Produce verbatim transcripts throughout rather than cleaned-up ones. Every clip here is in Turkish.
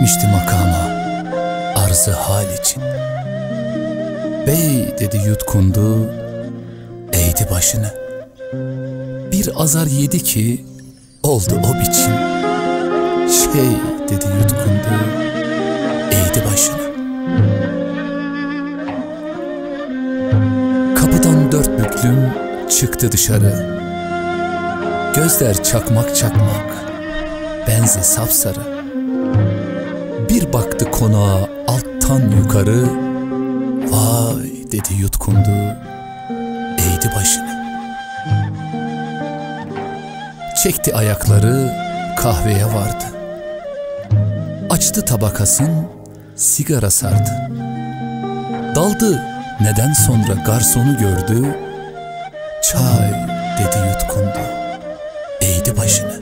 Gelmişti makama arzı hal için. Bey dedi yutkundu, eğdi başını. Bir azar yedi ki oldu o biçim. Şey dedi yutkundu, eğdi başını. Kapıdan dört büklüm çıktı dışarı. Gözler çakmak çakmak, benzi sapsarı. Bir baktı konağa alttan yukarı. Vay dedi yutkundu, eğdi başını. Çekti ayakları, kahveye vardı. Açtı tabakasın, sigara sardı. Daldı neden sonra garsonu gördü. Çay dedi yutkundu, eğdi başını.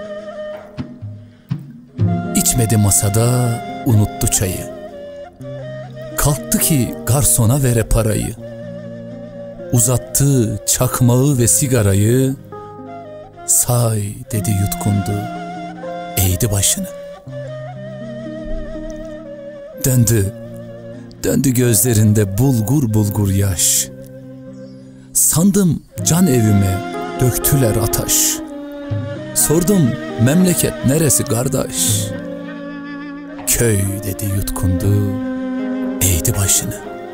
İçmedi masada, unuttu çayı. Kalktı ki garsona vere parayı. Uzattı çakmağı ve sigarayı. Say dedi yutkundu, eğdi başını. Döndü, döndü gözlerinde bulgur bulgur yaş. Sandım can evime döktüler ataş. Sordum memleket neresi kardeş? Köy dedi yutkundu, eğdi başını.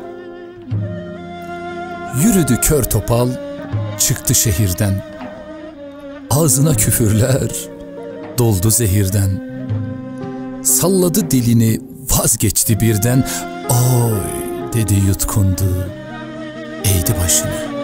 Yürüdü kör topal, çıktı şehirden. Ağzına küfürler doldu zehirden. Salladı dilini, vazgeçti birden. Oy dedi yutkundu, eğdi başını.